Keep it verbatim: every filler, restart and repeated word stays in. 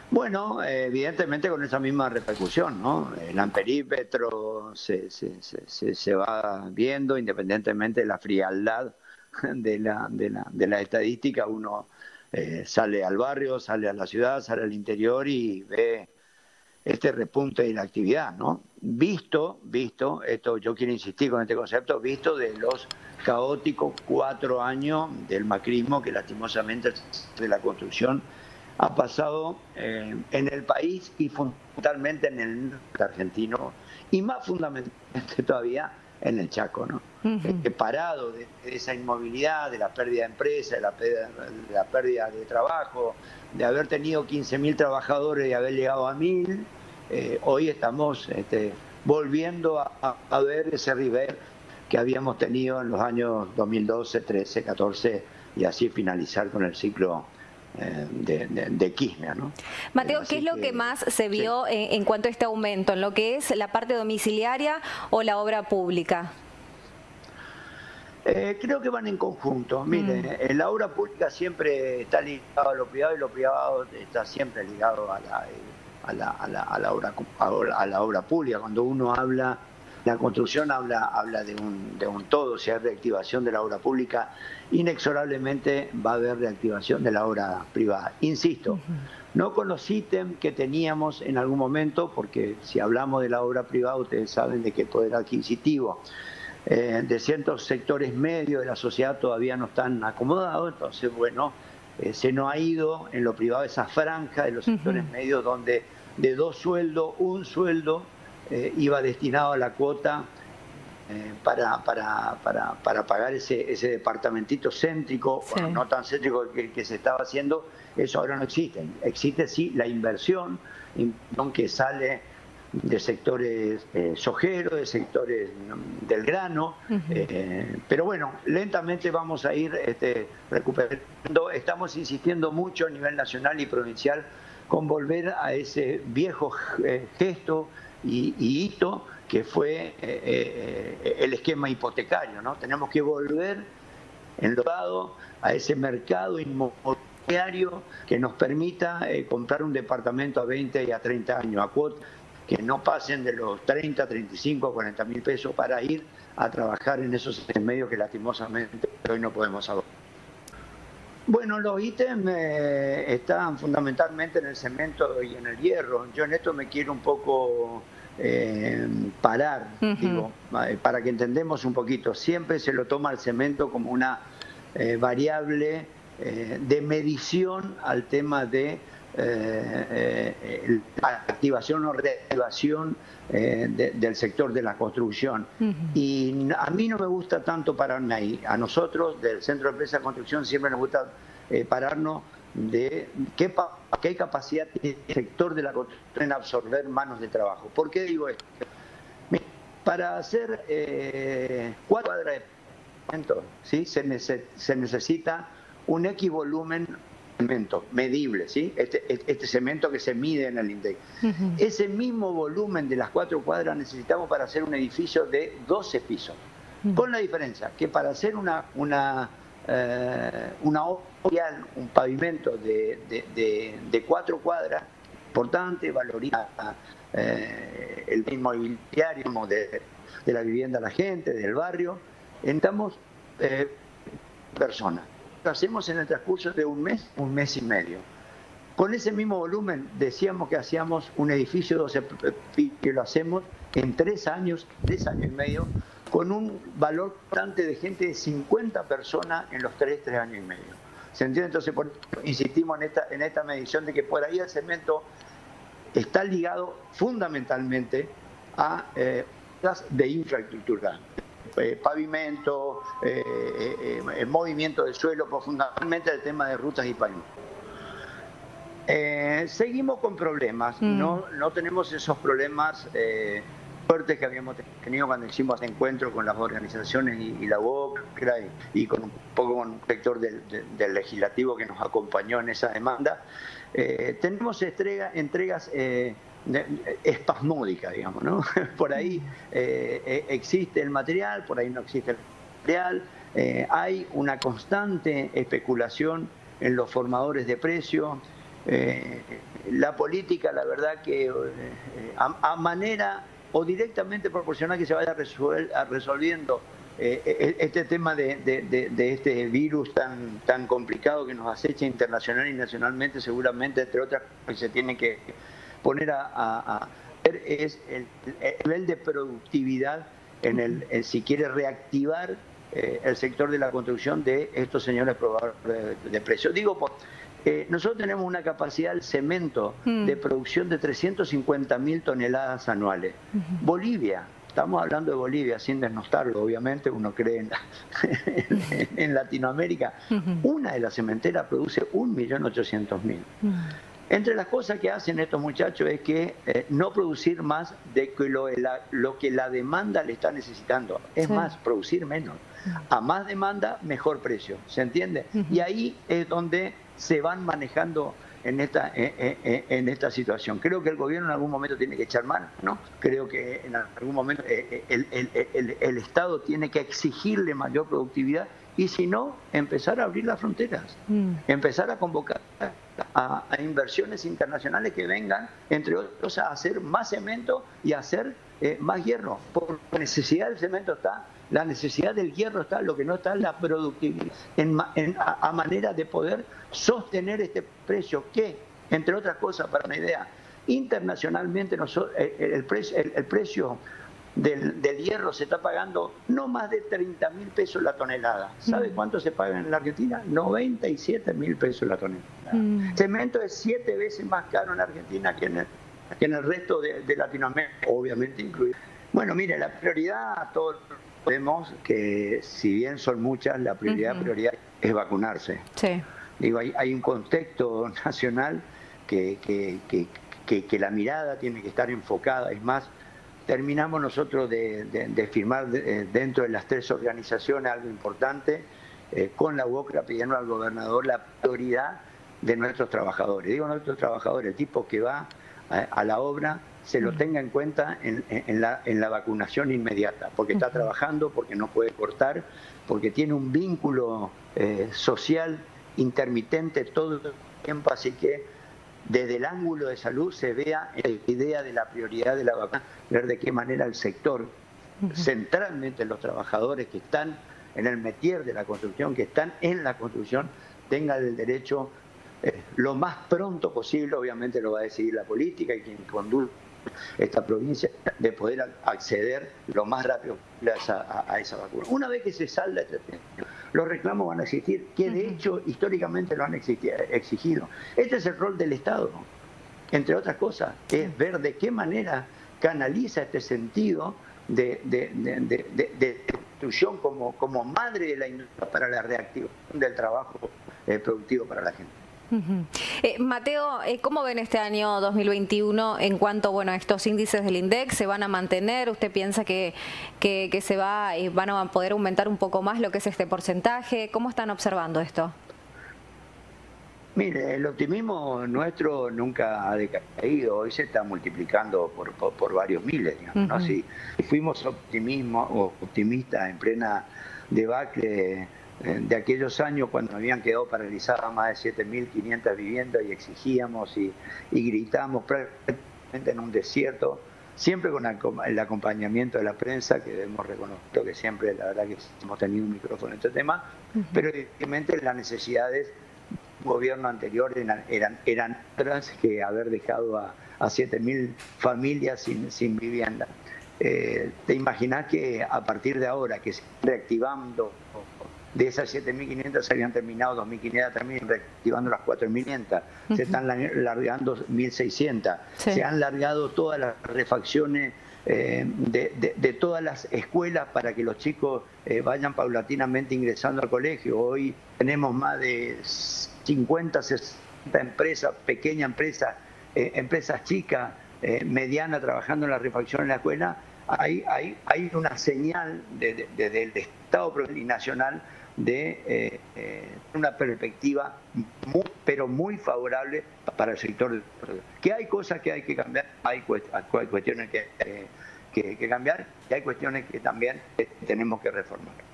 Bueno, eh, evidentemente con esa misma repercusión, ¿no? El amperímetro se, se, se, se, se va viendo independientemente de la frialdad de la, de la, de la estadística. Uno eh, sale al barrio, sale a la ciudad, sale al interior y ve este repunte de la actividad, ¿no? Visto, visto, esto yo quiero insistir con este concepto, visto de los caóticos cuatro años del macrismo que lastimosamente de la construcción ha pasado eh, en el país y fundamentalmente en el norte argentino y más fundamentalmente todavía en el Chaco, ¿no? Uh-huh. Eh, parado de, de esa inmovilidad, de la pérdida de empresa, de la pérdida, de la pérdida de trabajo, de haber tenido quince mil trabajadores y haber llegado a mil, eh, hoy estamos este, volviendo a, a, a ver ese river que habíamos tenido en los años dos mil doce, trece, catorce y así finalizar con el ciclo De, de, de Kirchner, ¿no? Mateo, ¿qué es lo que, que más se vio sí. en, en cuanto a este aumento? ¿En lo que es la parte domiciliaria o la obra pública? Eh, creo que van en conjunto. Mire, mm. la obra pública siempre está ligada a lo privado y lo privado está siempre ligado a la, a la, a la, a la, obra, a la obra pública. Cuando uno habla, la construcción habla, habla de, un, de un todo. Si hay reactivación de la obra pública, inexorablemente va a haber reactivación de la obra privada. Insisto, uh-huh. no con los ítems que teníamos en algún momento, porque si hablamos de la obra privada, ustedes saben de que el poder adquisitivo eh, de ciertos sectores medios de la sociedad todavía no están acomodados, entonces, bueno, eh, se nos ha ido en lo privado esa franja de los sectores uh-huh. medios donde de dos sueldos, un sueldo eh, iba destinado a la cuota Eh, para, para, para, para pagar ese, ese departamentito céntrico, sí. bueno, no tan céntrico que, que se estaba haciendo, eso ahora no existe. Existe sí la inversión, que sale de sectores eh, sojeros, de sectores del grano, uh-huh. eh, pero bueno, lentamente vamos a ir este, recuperando. Estamos insistiendo mucho a nivel nacional y provincial con volver a ese viejo eh, gesto y, y hito que fue eh, eh, el esquema hipotecario, ¿no? Tenemos que volver enlodado a ese mercado inmobiliario que nos permita eh, comprar un departamento a veinte y a treinta años, a cuotas que no pasen de los treinta, treinta y cinco, cuarenta mil pesos para ir a trabajar en esos medios que lastimosamente hoy no podemos abordar. Bueno, los ítems eh, están fundamentalmente en el cemento y en el hierro. Yo en esto me quiero un poco eh, parar, uh-huh. digo, para que entendemos un poquito. Siempre se lo toma el cemento como una eh, variable eh, de medición al tema de eh, eh, la activación o reactivación eh, de, del sector de la construcción. Uh-huh. Y a mí no me gusta tanto pararme ahí. A nosotros, del Centro de Empresa de Construcción, siempre nos gusta eh, pararnos de qué, qué capacidad tiene el sector de la construcción en absorber manos de trabajo. ¿Por qué digo esto? Para hacer eh, cuatro cuadras de cemento, ¿sí? se, nece se necesita un X volumen de cemento medible, ¿sí? este, este cemento que se mide en el INDEC. Uh-huh. Ese mismo volumen de las cuatro cuadras necesitamos para hacer un edificio de doce pisos, uh-huh. con la diferencia que para hacer una, una, eh, una obra, un pavimento de, de, de, de cuatro cuadras, importante, valoriza eh, el mismo inmobiliario de, de la vivienda a la gente, del barrio. Estamos eh, personas. Lo hacemos en el transcurso de un mes, un mes y medio. Con ese mismo volumen decíamos que hacíamos un edificio de doce que lo hacemos en tres años, tres años y medio, con un valor constante de gente de cincuenta personas en los tres, tres años y medio. ¿Se entiende? Entonces, por eso insistimos en esta, en esta medición de que por ahí el cemento está ligado fundamentalmente a eh, de infraestructura. Eh, pavimento, eh, eh, eh, movimiento del suelo, pues fundamentalmente el tema de rutas y pavimentos. Eh, seguimos con problemas, mm. no, no tenemos esos problemas eh, fuertes que habíamos tenido cuando hicimos encuentros con las organizaciones y, y la U O C R A y, y con un poco con un sector del, del, del legislativo que nos acompañó en esa demanda. Eh, tenemos entrega, entregas eh, espasmódicas, digamos, ¿no? Por ahí eh, existe el material, por ahí no existe el material. Eh, hay una constante especulación en los formadores de precios. eh, la política, la verdad que eh, a, a manera o directamente proporcional que se vaya resol resolviendo eh, este tema de, de, de, de este virus tan, tan complicado que nos acecha internacional y nacionalmente, seguramente, entre otras cosas, que se tiene que poner a, a, a ver es el, el nivel de productividad en el, en, si quiere reactivar eh, el sector de la construcción de estos señores probadores de, de precios. Digo, por, eh, nosotros tenemos una capacidad del cemento mm. de producción de trescientas cincuenta mil toneladas anuales. Uh-huh. Bolivia, estamos hablando de Bolivia, sin desnostarlo, obviamente, uno cree en, la, en, en Latinoamérica, uh-huh. una de las cementeras produce un millón ochocientos mil. Uh-huh. Entre las cosas que hacen estos muchachos es que eh, no producir más de que lo, la, lo que la demanda le está necesitando. Es sí. más, producir menos. A más demanda, mejor precio. ¿Se entiende? Uh-huh. Y ahí es donde se van manejando en esta, en, en, en esta situación. Creo que el gobierno en algún momento tiene que echar mano, ¿no? Creo que en algún momento el, el, el, el, el Estado tiene que exigirle mayor productividad y si no, empezar a abrir las fronteras, mm. empezar a convocar a, a inversiones internacionales que vengan, entre otros, a hacer más cemento y a hacer eh, más hierro. Por la necesidad del cemento está, la necesidad del hierro está, lo que no está es la productividad, en, en, a, a manera de poder sostener este precio que, entre otras cosas, para una idea, internacionalmente nosotros, el, el, precio, el, el precio Del, del hierro se está pagando no más de treinta mil pesos la tonelada. ¿Sabe cuánto se paga en la Argentina? noventa y siete mil pesos la tonelada. Mm. Cemento es siete veces más caro en la Argentina que en el, que en el resto de, de Latinoamérica, obviamente incluido. Bueno, mire, la prioridad, todos vemos que si bien son muchas, la prioridad, uh-huh. prioridad es vacunarse. Sí. Digo, hay, hay un contexto nacional que, que, que, que, que la mirada tiene que estar enfocada, es más, terminamos nosotros de, de, de firmar de, dentro de las tres organizaciones algo importante, eh, con la U O C R A pidiendo al gobernador la prioridad de nuestros trabajadores. Digo nuestros trabajadores, el tipo que va a, a la obra, se lo tenga en cuenta en, en, la, en la vacunación inmediata, porque está trabajando, porque no puede cortar, porque tiene un vínculo eh, social intermitente todo el tiempo, así que desde el ángulo de salud se vea la idea de la prioridad de la vacuna, ver de qué manera el sector, uh-huh. centralmente los trabajadores que están en el métier de la construcción, que están en la construcción, tengan el derecho eh, lo más pronto posible, obviamente lo va a decidir la política y quien conduce esta provincia, de poder acceder lo más rápido a esa, a, a esa vacuna. Una vez que se salda este tema, los reclamos van a existir, que de hecho históricamente lo han exigido. Este es el rol del Estado, entre otras cosas, es ver de qué manera canaliza este sentido de, de, de, de, de, de construcción como, como madre de la industria para la reactivación del trabajo eh, productivo para la gente. Uh-huh. eh, Mateo, eh, ¿cómo ven este año dos mil veintiuno en cuanto bueno, a estos índices del INDEC? ¿Se van a mantener? ¿Usted piensa que, que, que se va, eh, van a poder aumentar un poco más lo que es este porcentaje? ¿Cómo están observando esto? Mire, el optimismo nuestro nunca ha decaído, hoy se está multiplicando por, por, por varios miles, digamos, uh-huh. ¿no? Si fuimos optimismo, optimistas en plena debacle de aquellos años cuando habían quedado paralizadas más de siete mil quinientas viviendas y exigíamos y, y gritamos prácticamente en un desierto, siempre con el acompañamiento de la prensa, que debemos reconocer que siempre, la verdad que hemos tenido un micrófono en este tema, uh-huh. pero evidentemente las necesidades del gobierno anterior eran, eran, eran otras que haber dejado a, a siete mil familias sin, sin vivienda. Eh, te imaginas que a partir de ahora que se está reactivando, de esas siete mil quinientas se habían terminado dos mil quinientas, también reactivando las cuatro mil quinientas, uh-huh. se están largando mil seiscientas, sí. se han largado todas las refacciones eh, de, de, de todas las escuelas para que los chicos eh, vayan paulatinamente ingresando al colegio. Hoy tenemos más de cincuenta, sesenta empresas, pequeñas empresas, eh, empresas chicas, eh, medianas, trabajando en la refacción en la escuela. Hay, hay, hay una señal desde de, de, de Estado y nacional de eh, eh, una perspectiva muy, pero muy favorable para el sector. Que hay cosas que hay que cambiar, hay, hay cuestiones que, eh, que, que cambiar y hay cuestiones que también tenemos que reformar.